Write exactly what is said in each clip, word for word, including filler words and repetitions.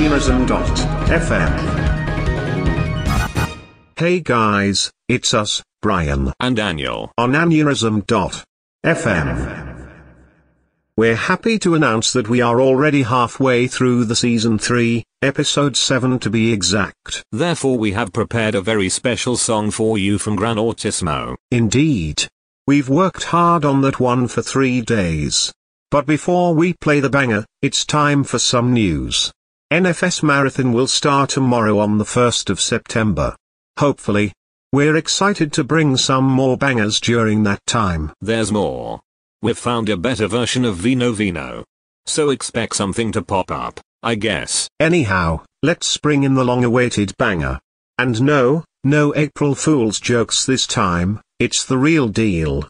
aneurysm dot f m. Hey guys, it's us, Brian and Daniel on aneurysm dot f m. We're happy to announce that we are already halfway through the season three, episode seven to be exact. Therefore we have prepared a very special song for you from Gran Autismo. Indeed. We've worked hard on that one for three days. But before we play the banger, it's time for some news. N F S Marathon will start tomorrow on the first of September. Hopefully. We're excited to bring some more bangers during that time. There's more. We've found a better version of Vino Vino. So expect something to pop up, I guess. Anyhow, let's bring in the long-awaited banger. And no, no April Fool's jokes this time, it's the real deal.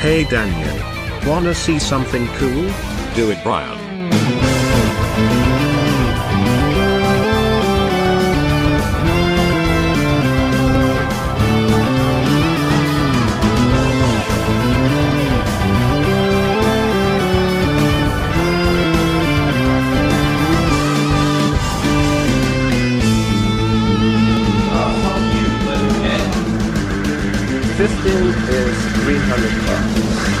Hey Daniel. Wanna see something cool? Do it, Brian. fifteen is three hundred bucks.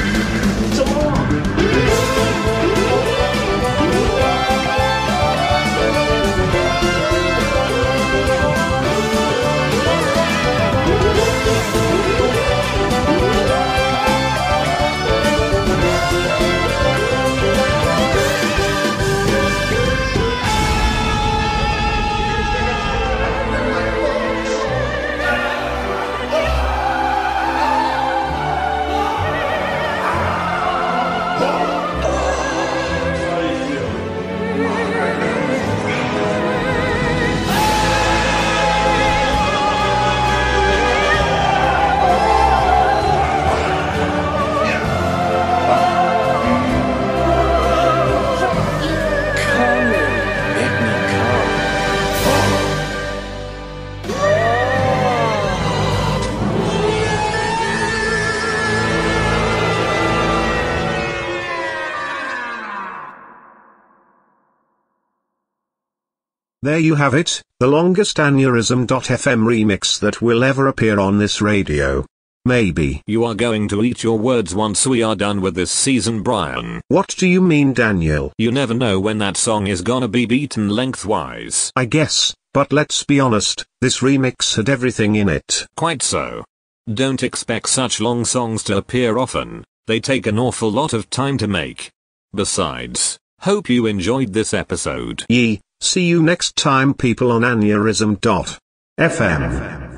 There you have it, the longest Aneurysm dot f m remix that will ever appear on this radio. Maybe. You are going to eat your words once we are done with this season, Brian. What do you mean, Daniel? You never know when that song is gonna be beaten lengthwise. I guess, but let's be honest, this remix had everything in it. Quite so. Don't expect such long songs to appear often, they take an awful lot of time to make. Besides, hope you enjoyed this episode. Yee, see you next time people on Aneurysm dot f m.